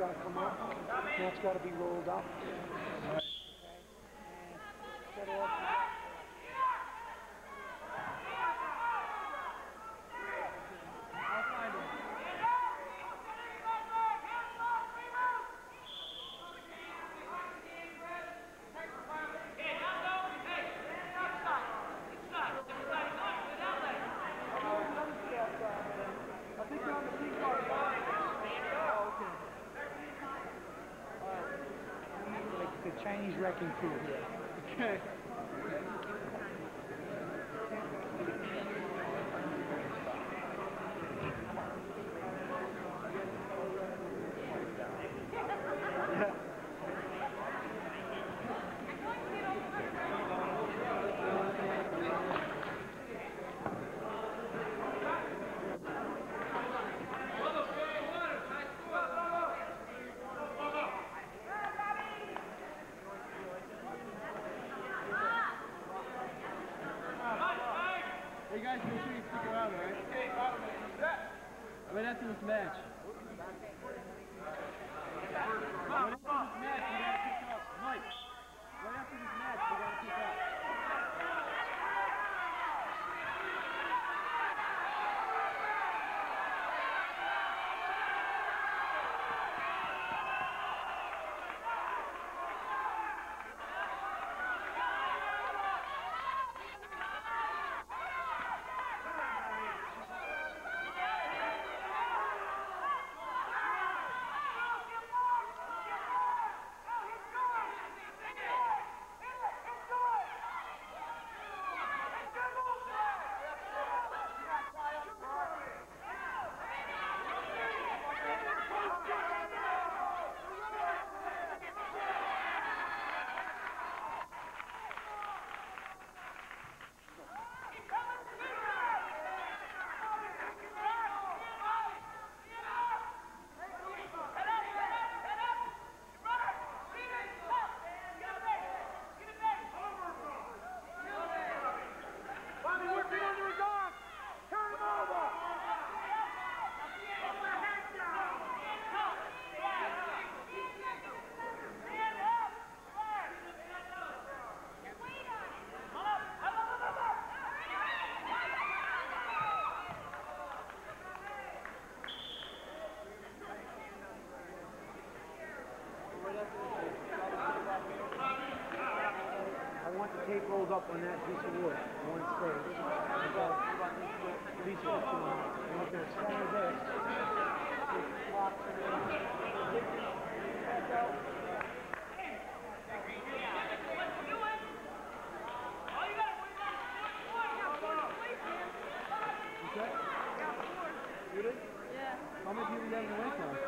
got to come up. That's got to be rolled up. Okay. And set off. The Chinese wrecking crew here. Okay. Hey guys, make sure you stick around, right? Right after this match. Right after this match, we gotta pick up. Mike, right after this match, we gotta pick up. I want the tape rolled up on that piece of wood. I want it straight. Piece of wood. I want to extend this. Okay? Really? Yeah. How many people you have in the weight class?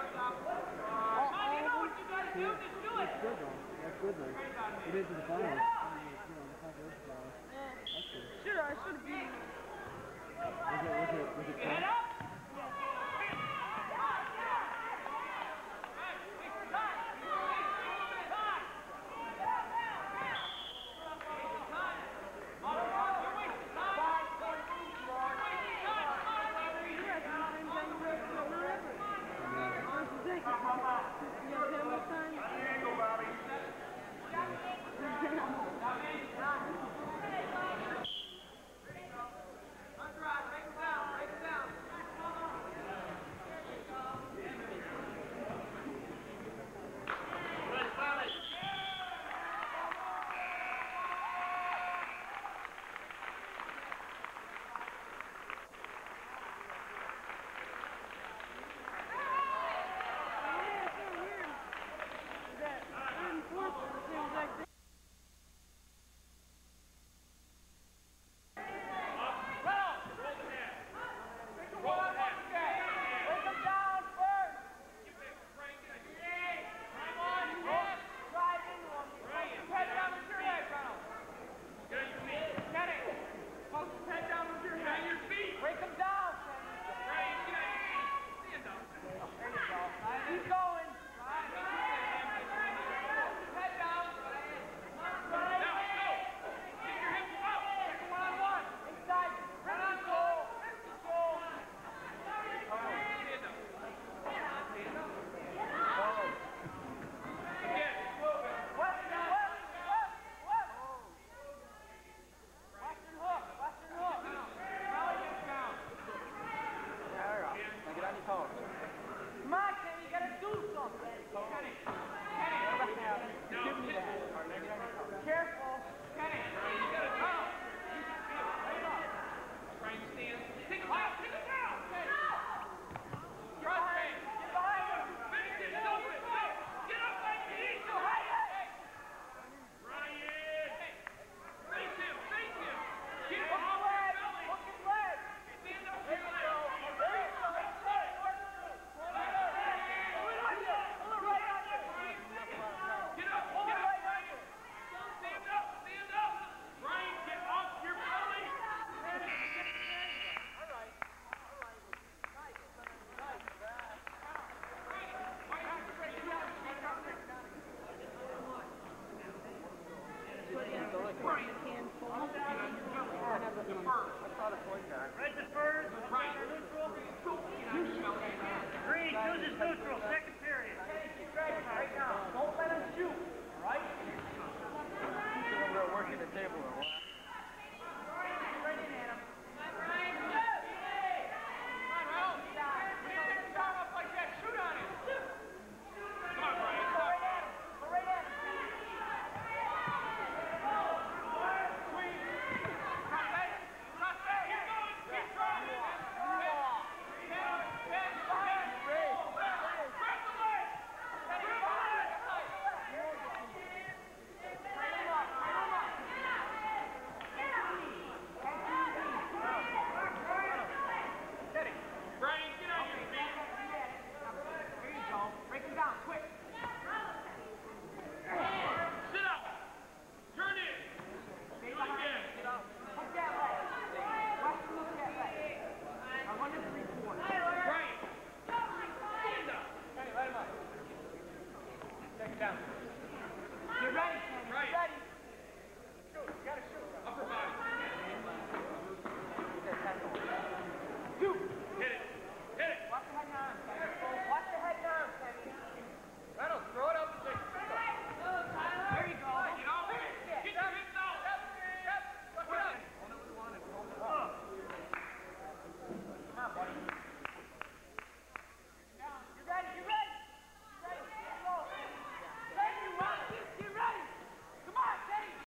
That's good though. That's good though. You made it to the finals. You know, the controversial finals. Sure, I should have been.